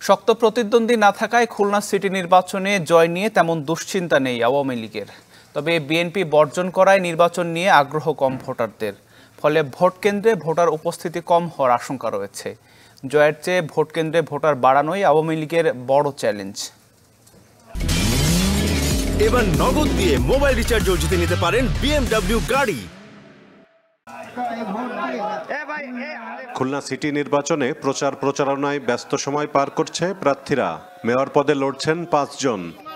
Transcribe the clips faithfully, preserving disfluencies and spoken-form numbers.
শক্ত প্রতিদ্বন্দ্বী না থাকায় খুলনা সিটি নির্বাচনে জয় নিয়ে তেমন দুশ্চিন্তা নেই আওয়ামী লীগের। তবে বিএনপি বর্জন করায় নির্বাচন নিয়ে আগ্রহ কম ভোটারদের, ফলে ভোট কেন্দ্রে ভোটার উপস্থিতি কম হওয়ার আশঙ্কা রয়েছে। জয়ের চেয়ে ভোট কেন্দ্রে ভোটার বাড়ানোই আওয়ামী লীগের বড় চ্যালেঞ্জ। এবার নগদ দিয়ে মোবাইল রিচার্জও জিতে নিতে পারেন বিএমডব্লিউ গাড়ি। খুলনা সিটি নির্বাচনে প্রচার প্রচারণায় ব্যস্ত সময় পার করছে প্রার্থীরা। মেয়র পদে লড়ছেন পাঁচজন।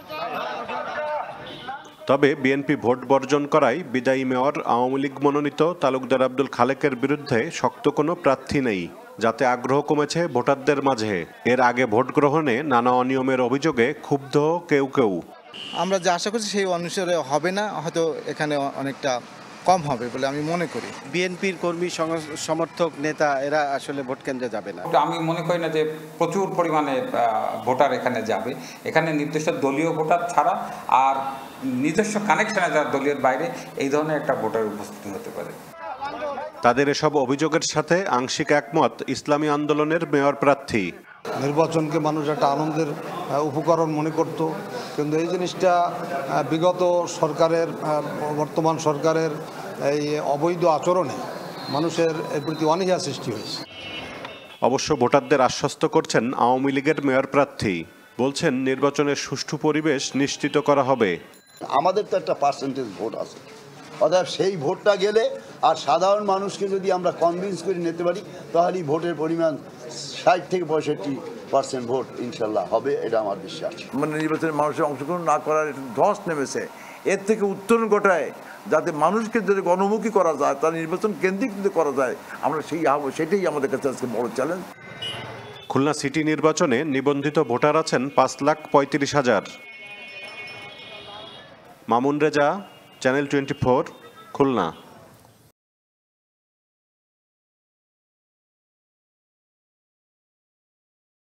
তবে বিএনপি ভোট বর্জন করায় বিদায়ী মেয়র আওয়ামী লীগ মনোনীত তালুকদার আব্দুল খালেকের বিরুদ্ধে শক্ত কোনো প্রার্থী নেই, যাতে আগ্রহ কমেছে ভোটারদের মাঝে। এর আগে ভোট গ্রহণে নানা অনিয়মের অভিযোগে ক্ষুব্ধ কেউ কেউ। আমরা যে আশা করছি সেই অনুসারে হবে না, হয়তো এখানে অনেকটা কম হবে বলে আমি মনে করি। বিএনপির কর্মী সমর্থক নেতা এরা আসলে ভোট কেন্দ্রে যাবে না। আমি মনে করি না যে প্রচুর পরিমাণে ভোটার এখানে যাবে। এখানে নির্দিষ্ট দলীয় ভোটার ছাড়া আর নিজস্ব কানেকশনে যারা দলীয় বাইরে এই ধরনের একটা ভোটার উপস্থিতি হতে পারে। তাদের এসব অভিযোগের সাথে আংশিক একমত ইসলামী আন্দোলনের মেয়র প্রার্থী। নির্বাচনকে মানুষ একটা আনন্দের উপকরণ মনে করত, কিন্তু এই জিনিসটা বিগত সরকারের বর্তমান সরকারের এই অবৈধ আচরণে মানুষের এর প্রতি অনীহা সৃষ্টি হয়েছে। অবশ্য ভোটারদের আশ্বস্ত করছেন আওয়ামী লীগের মেয়র প্রার্থী। বলছেন নির্বাচনের সুষ্ঠু পরিবেশ নিশ্চিত করা হবে। আমাদের তো একটা পার্সেন্টেজ ভোট আছে, অর্থাৎ সেই ভোটটা গেলে আর সাধারণ মানুষকে যদি আমরা কনভিন্স করে নিতে পারি তাহলেই ভোটের পরিমাণ ষাট থেকে পঁয়ষট্টি পার্সেন্ট ভোট ইনশাল্লাহ হবে, এটা আমার বিশ্বাস। মানে নির্বাচনে মানুষের অংশগ্রহণ না করার ধস নেমেছে, এর থেকে উত্তরণ ঘটায় যাতে মানুষকে যদি গণমুখী করা যায়, তার নির্বাচন কেন্দ্রিক যদি করা যায়, আমরা সেই সেটাই আমাদের কাছে আজকে বড় চ্যালেঞ্জ। খুলনা সিটি নির্বাচনে নিবন্ধিত ভোটার আছেন পাঁচ লাখ পঁয়ত্রিশ হাজার। Mamun Reza, channel twenty four, Khulna.